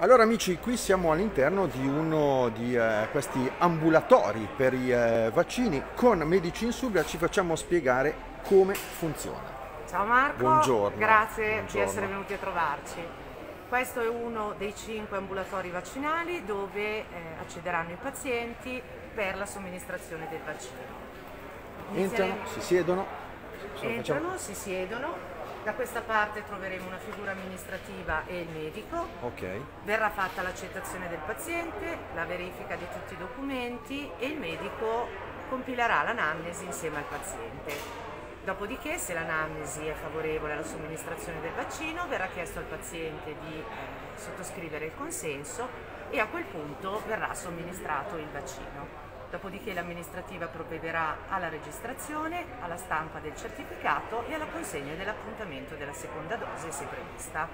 Allora amici, qui siamo all'interno di uno di questi ambulatori per i vaccini con medici in subria, ci facciamo spiegare come funziona. Ciao Marco, Buongiorno. grazie di Buongiorno. essere venuti a trovarci. Questo è uno dei 5 ambulatori vaccinali dove accederanno i pazienti per la somministrazione del vaccino. Entrano, si siedono. Entrano, si siedono. Da questa parte troveremo una figura amministrativa e il medico. Ok. Verrà fatta l'accettazione del paziente, la verifica di tutti i documenti e il medico compilerà l'anamnesi insieme al paziente. Dopodiché, se l'anamnesi è favorevole alla somministrazione del vaccino, verrà chiesto al paziente di sottoscrivere il consenso e a quel punto verrà somministrato il vaccino. Dopodiché l'amministrativa provvederà alla registrazione, alla stampa del certificato e alla consegna dell'appuntamento della seconda dose se prevista.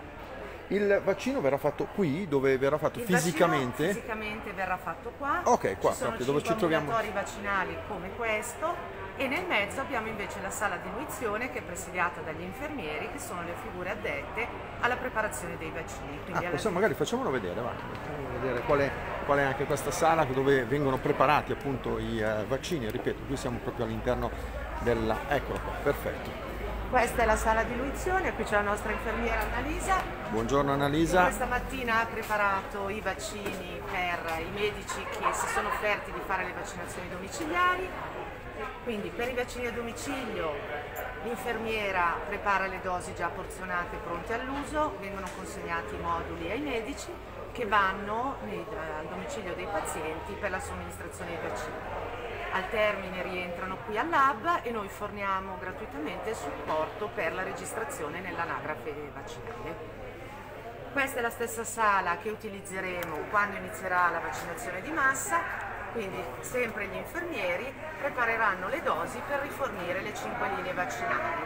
Il vaccino verrà fatto qui, dove verrà fatto Il fisicamente? vaccino fisicamente verrà fatto qua. Ok, qua ci sono proprio, dove ci 5 troviamo. ambulatori vaccinali come questo e nel mezzo abbiamo invece la sala di iniezione che è presidiata dagli infermieri che sono le figure addette alla preparazione dei vaccini. Magari facciamolo vedere, va. Facciamolo vedere qual è anche questa sala dove vengono preparati appunto i vaccini. Ripeto, qui siamo proprio all'interno della... Eccolo qua, perfetto. Questa è la sala di iniezione, qui c'è la nostra infermiera Annalisa. Buongiorno Annalisa. Questa mattina ha preparato i vaccini per i medici che si sono offerti di fare le vaccinazioni domiciliari. Quindi per i vaccini a domicilio l'infermiera prepara le dosi già porzionate pronte all'uso, vengono consegnati i moduli ai medici che vanno al domicilio dei pazienti per la somministrazione dei vaccini. Al termine rientrano qui al lab e noi forniamo gratuitamente il supporto per la registrazione nell'anagrafe vaccinale. Questa è la stessa sala che utilizzeremo quando inizierà la vaccinazione di massa, quindi sempre gli infermieri prepareranno le dosi per rifornire le 5 linee vaccinali.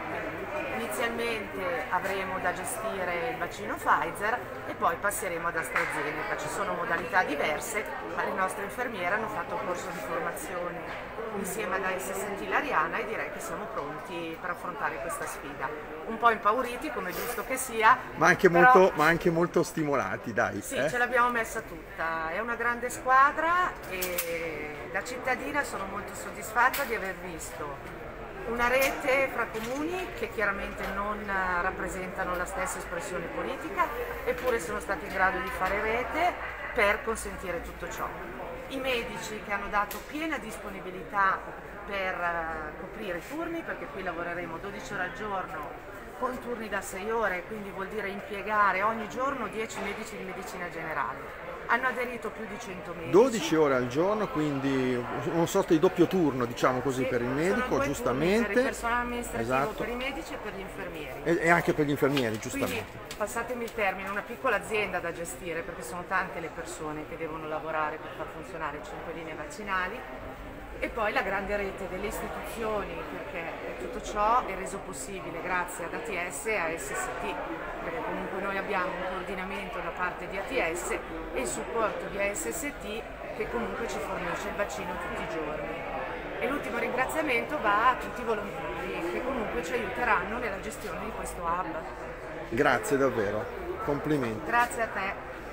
Inizialmente avremo da gestire il vaccino Pfizer e poi passeremo ad AstraZeneca. Ci sono modalità diverse, ma le nostre infermiere hanno fatto un corso di formazione insieme ad ASST Lariana e direi che siamo pronti per affrontare questa sfida. Un po' impauriti, come è giusto che sia, Ma anche, però... anche molto stimolati, dai. Sì, ce l'abbiamo messa tutta, è una grande squadra e da cittadina sono molto soddisfatta di aver visto una rete fra comuni che chiaramente non rappresentano la stessa espressione politica, eppure sono stati in grado di fare rete per consentire tutto ciò. I medici che hanno dato piena disponibilità per coprire i turni, perché qui lavoreremo 12 ore al giorno con turni da 6 ore, quindi vuol dire impiegare ogni giorno 10 medici di medicina generale. Hanno aderito più di 100 medici. 12 ore al giorno, quindi una sorta di doppio turno, diciamo così, Sì, per il medico, sono 2 giustamente. turni per il personale amministrativo, Esatto. per i medici e per gli infermieri. E anche per gli infermieri, giustamente. Quindi, passatemi il termine, una piccola azienda da gestire, perché sono tante le persone che devono lavorare per far funzionare 5 linee vaccinali. E poi la grande rete delle istituzioni, perché tutto ciò è reso possibile grazie ad ATS e a SST, perché comunque noi abbiamo un coordinamento da parte di ATS e il supporto di ASST che comunque ci fornisce il vaccino tutti i giorni. E l'ultimo ringraziamento va a tutti i volontari che comunque ci aiuteranno nella gestione di questo hub. Grazie davvero, complimenti. Grazie a te.